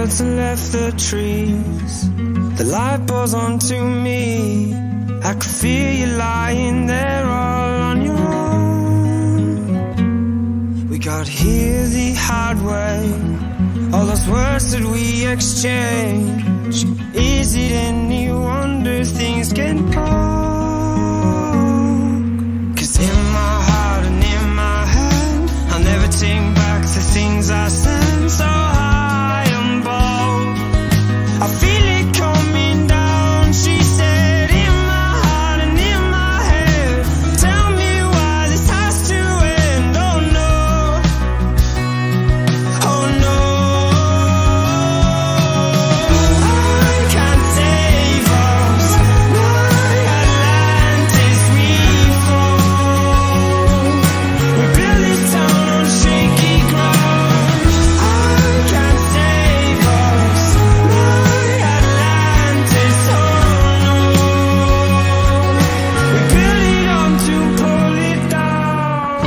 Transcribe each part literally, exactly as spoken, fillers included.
birds and left the trees. The light pours onto me. I could feel you lying there all on your own. We got here the hard way. All those words that we exchange. Is it any wonder things get cold? Cause in my heart and in my head, I'll never take back the things I said. So high and bold, I feel it coming down. She said, in my heart and in my head, tell me why this has to end. Oh no, oh no, I can't save us. My Atlantis, we fall. We build this town on shaky ground. I can't save us. My Atlantis, oh no. We build it up to pull it down.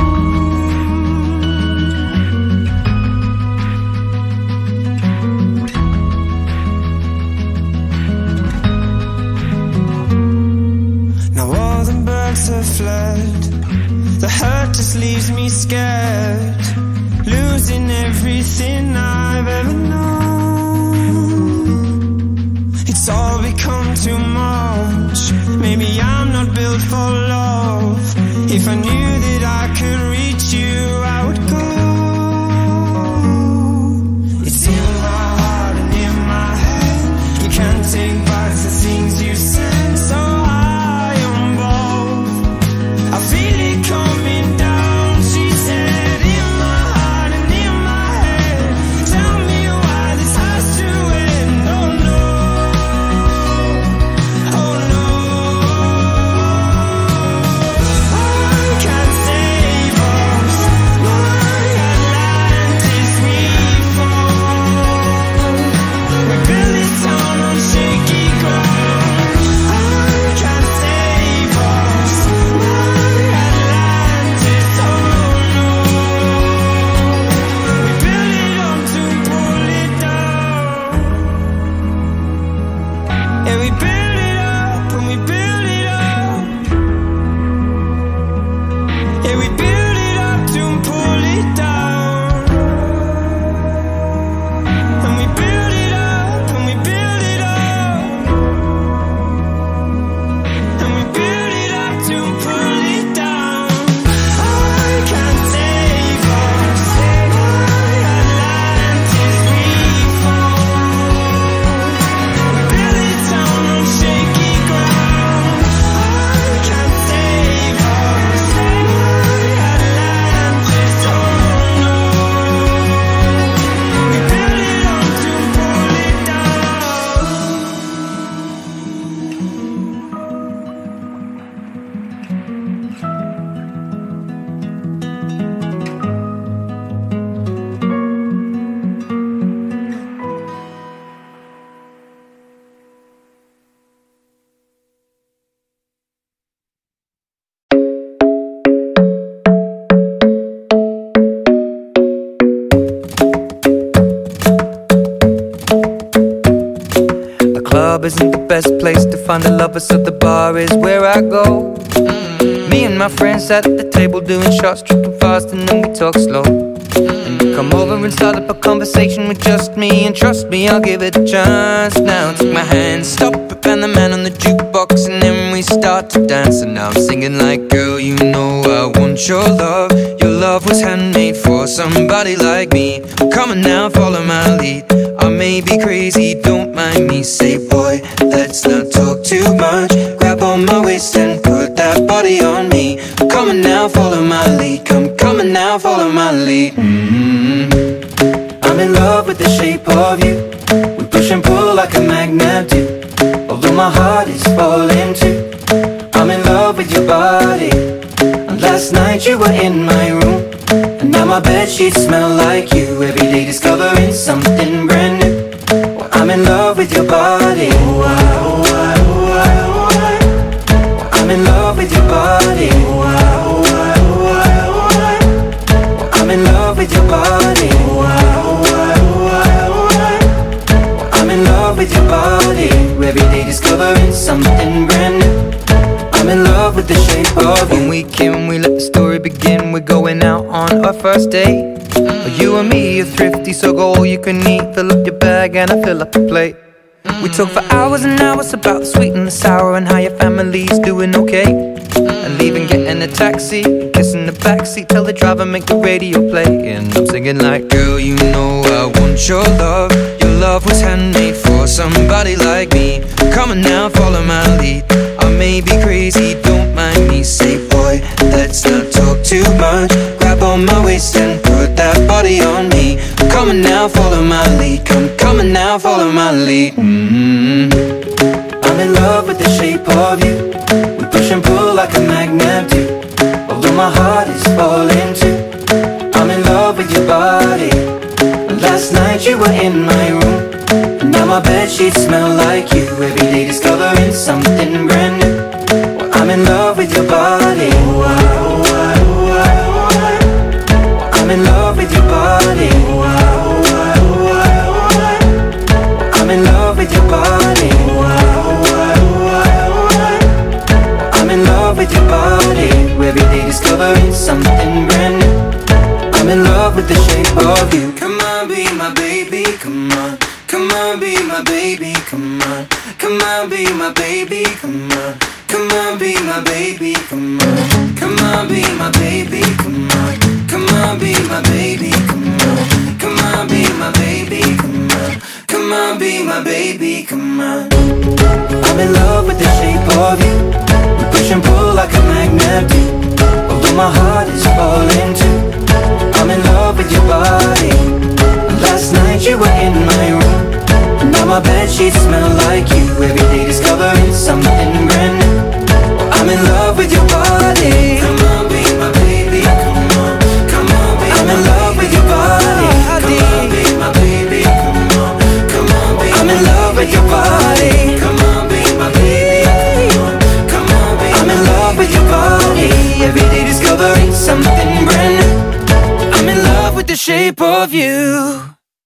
Now all the birds have fled. The hurt just leaves me scared, losing everything I've ever known. It's all become too much. Maybe I'm not built for love. If I knew that I could reach you, I would go. It's in my heart and in my head. You can't take back the things you said. So high on both, I feel it coming down. She said, in my heart and in my head, tell me why this has to end. Oh no, oh no, I can't save us. My Atlantis, we fall. We build this town on shaky ground. I can't save us. My Atlantis, oh no. We build it up to pull it down. Yeah, we build it up and we build it up. Yeah, we build it up to pull it down. And we build it up and we build it up. And we build it up to pull it down. I can't save us. My Atlantis, we fall. We build this town on shaky ground. I can't save us. My Atlantis, oh no. We build it up to pull it down. The club isn't the best place to find a lover, so the bar is where I go. Me and my friends at the table doing shots, tripping fast, and then we talk slow. And you come over and start up a conversation with just me, and trust me, I'll give it a chance. Now take my hand, stop it, and the man on the jukebox, and then we start to dance. And now I'm singing like, girl, you know I want your love. Your love was handmade for somebody like me. Come on now, follow my lead. I may be crazy, don't mind me. Say, boy, let's not talk too much. Grab on my waist and put that body on me. Come on now, follow my lead. Come, come on now, follow my lead. mm-hmm. I'm in love with the shape of you. We push and pull like a magnet do. Although my heart is falling too, I'm in love with your body. And last night you were in my room, and now my bedsheets smell like you. Every day discovering something brand new. Well, I'm in love with your body. Oh, I, oh, I, oh, I, oh, I. Well, I'm in love with your body. Oh, I, oh, I, oh, I, oh, I. Well, I'm in love with your body. Oh, I, oh, I, oh, I, oh, I. body. Every day discovering something brand new. I'm in love with the shape of you. When we came, we let the story begin. We're going out on our first date. You and me are thrifty, so go all you can eat. Fill up your bag and I fill up the plate. We talk for hours and hours about the sweet and the sour, and how your family's doing okay. And leaving, getting a taxi, kissing the backseat, tell the driver make the radio play. And I'm singing like, girl, you know I want your love. Your love was handmade for somebody like me. Come on now, follow my lead. I may be crazy, don't mind me. Say, boy, let's not talk too much. Grab on my waist and put that body on me. Come on now, follow my lead. Come, come on now, follow my lead. Mm-hmm. I'm in love with the shape of you. We push and pull like a magnet do. Although my heart is falling too, I'm in love with your body. Last night you were in my room, and now my bedsheets smell like you. Every day discovering something brand new. Well, I'm in love with your body. I'm in love with your body. I'm in love with your body. I'm in love with your body. Every day discovering something brand new. I'm in love with the shape of you. Come on, be my baby, come on. Come on, be my baby, come on. Come on, be my baby, come on. Come on, be my baby, come on. Come on, be my baby, come on. Come on, be my baby, come on. Come on, be my baby, come on. Come on, be my baby, come on. I'm in love with the shape of you. We push and pull like a magnet do. Although my heart is falling too, I'm in love with your body. Last night you were in my room, now my bedsheets smell like you. Every day discovering something brand new. I'm in love with your body. Come on, be my baby, come on. Come on, be I'm in love with your body. Come on, be my baby, come on. Come on, be I'm in love with your body. Come on, be my baby, come on. Come on, be I'm in love with your body. Every day discovering something brand new. I'm in love with the shape of you.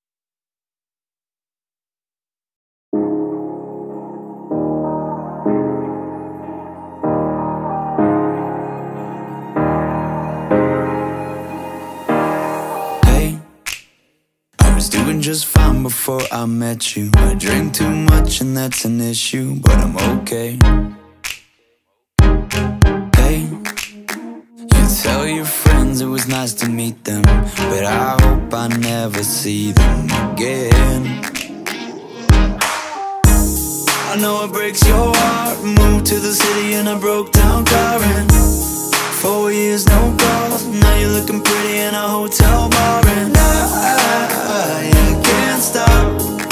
Just fine before I met you. I drink too much and that's an issue, but I'm okay. Hey, you tell your friends it was nice to meet them, but I hope I never see them again. I know it breaks your heart. Moved to the city in a broke down car, and four years no calls. Now you're looking pretty in a hotel bar, and I, I, I can't stop.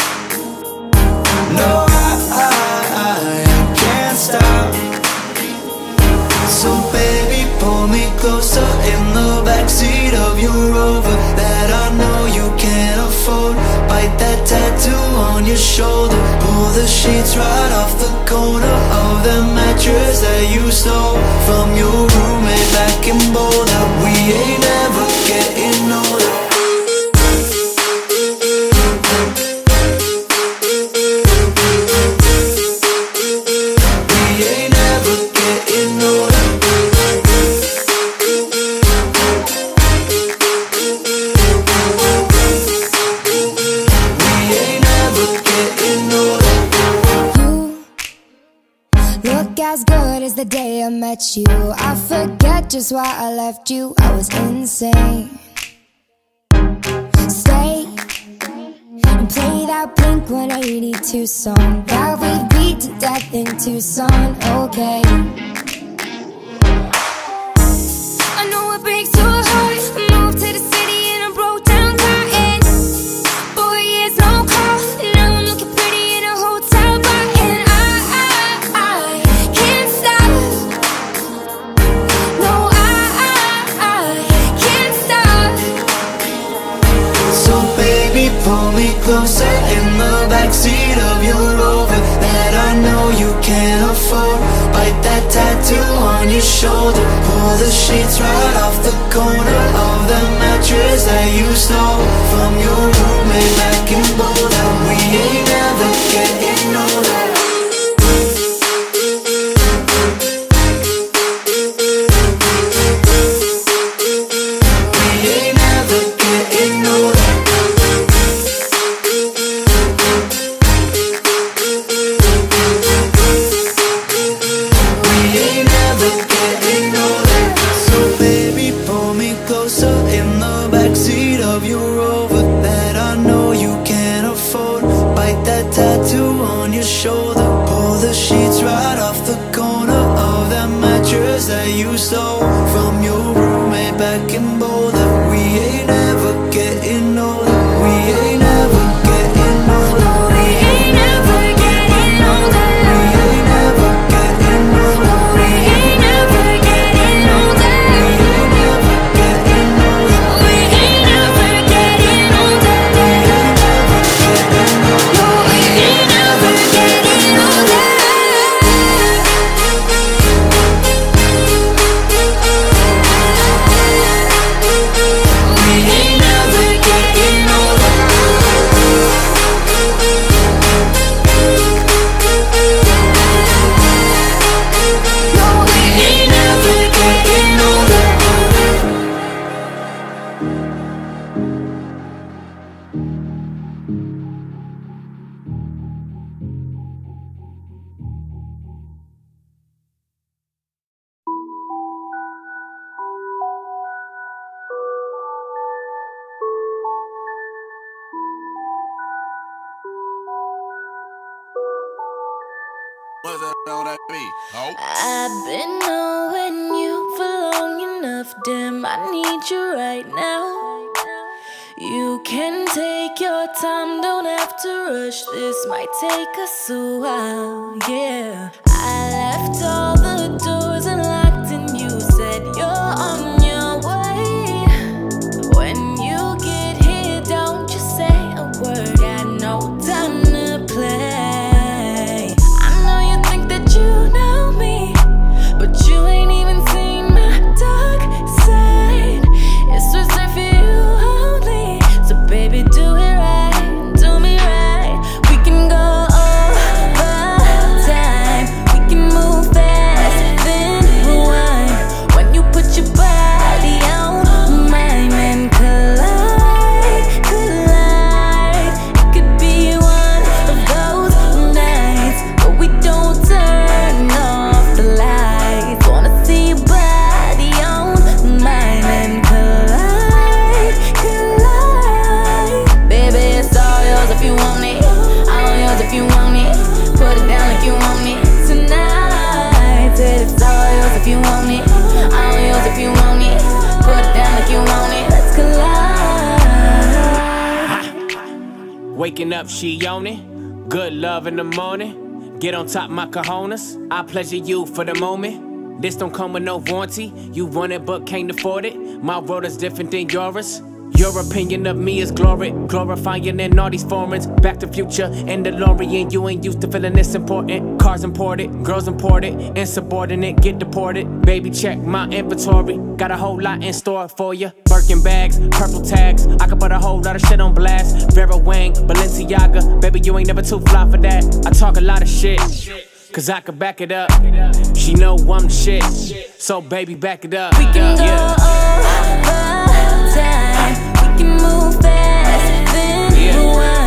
No, I, I, I can't stop. So baby, pull me closer in the backseat of your Rover that I know you can't afford. Bite that tattoo on your shoulder. Pull the sheets right off the corner of the mattress that you stole from your roommate back in Boulder. We ain't never getting older. As good as the day I met you, I forget just why I left you. I was insane. Stay and play that Blink one eighty-two song that we beat to death in Tucson. Okay, I know it breaks your heart. Moved to the city in a broke down car, and four years no call. Now I'm looking pretty in a hotel bar, and I, I, I can't stop. No, I, I, I can't stop. So baby, pull me closer in the backseat of your Rover that I know you can't afford. Bite that tattoo on your shoulder. Pull the sheets right off the corner of the mattress that you stole from your roommate back in Boulder. We ain't never getting older. you stole from your roommate back in Boulder. We ain't ever getting older. We ain't ever getting older. We ain't ever getting older. We ain't ever getting older. We ain't ever getting older. We ain't ever getting older. We ain't ever getting older. We ain't ever getting older. We ain't ever getting older. What the hell that be? Oh. I've been knowing you for long enough, damn, I need you right now. You can take your time, don't have to rush, this might take us a while, yeah. I left all the doors unlocked and you said you're on your way. When you get here, don't just say a word, got no time to play. You know me, but you ain't even seen my dark side. It's reserved for you only, so baby do it right, do me right. We can go over time, we can move fast, then rewind. When you put your body on mine and collide, collide. It could be one of those nights, but we don't turn if you want it, I'm yours if you want it. Put it down like you want it. Let's collide. Waking up, she on it. Good love in the morning. Get on top my cojones. I pleasure you for the moment. This don't come with no warranty. You want it but can't afford it. My world is different than yours. Your opinion of me is glory, glorifying in all these foreigns. Back to Future and DeLorean, you ain't used to feeling this important. Cars imported, girls imported, insubordinate, get deported. Baby, check my inventory, got a whole lot in store for you. Birkin bags, purple tags, I could put a whole lot of shit on blast. Vera Wang, Balenciaga, baby, you ain't never too fly for that. I talk a lot of shit, cause I could back it up. She know I'm the shit, so baby, back it up. We can go yeah. over time, we can move fast, then rewind.